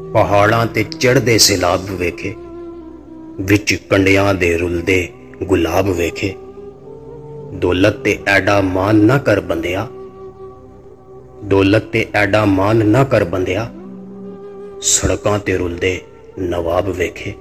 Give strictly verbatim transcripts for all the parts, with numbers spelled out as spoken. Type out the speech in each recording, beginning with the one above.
पहाड़ां ते चढ़दे सैलाब वेखे, विच कंडियां दे रुलदे गुलाब वेखे। दौलत ते ऐडा मान ना कर बंदिया, दौलत ते ऐडा मान ना कर बंदिया, सड़कां ते रुलदे नवाब वेखे।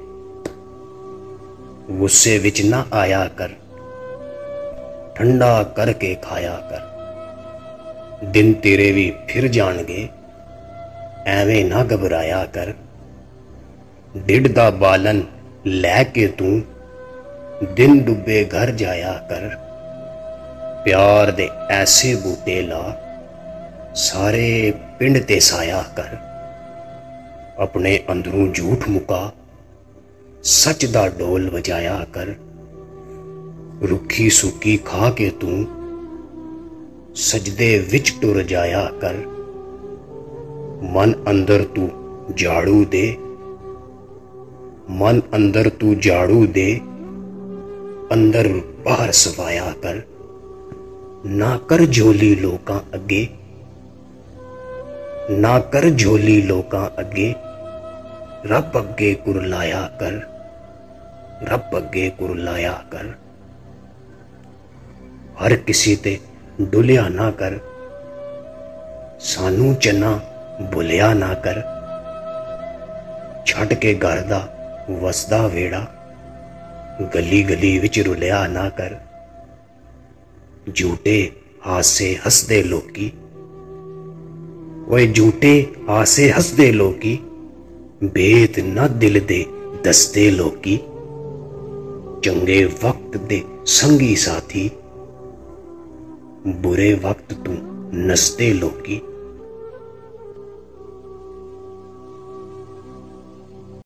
गुस्से विच ना आया कर, ठंडा करके खाया कर। दिन तेरे भी फिर जाणगे, एवें ना घबराया कर। ढिड दा बालन लैके तू दिन डुबे घर जाया कर। प्यार दे ऐसे बूटे ला, सारे पिंड ते साया कर। अपने अंदरों झूठ मुका, सच दा डोल बजाया कर। रुखी सुकी खा के तू सजदे विच टुर जाया कर। मन अंदर तू झाड़ू दे, मन अंदर तू झाड़ू दे, अंदर बाहर सवाया कर। ना कर झोली लोकां अगे, ना कर झोली लोकां अगे, रब अगे कुरलाया कर, रब अगे कुरलाया कर। हर किसी ते डुलिया ना कर, सानू चन्ना भुलिया ना कर। छड़ के घर दा वसदा वेड़ा, गली गली विच रुलिया ना कर। झूठे हासे हसदे लोकी, ओए झूठे हासे हसदे लोकी, भेद ना दिल दे दसदे लोकी। चंगे वक्त दे संगी साथी, बुरे वक्त तू नसदे लोकी।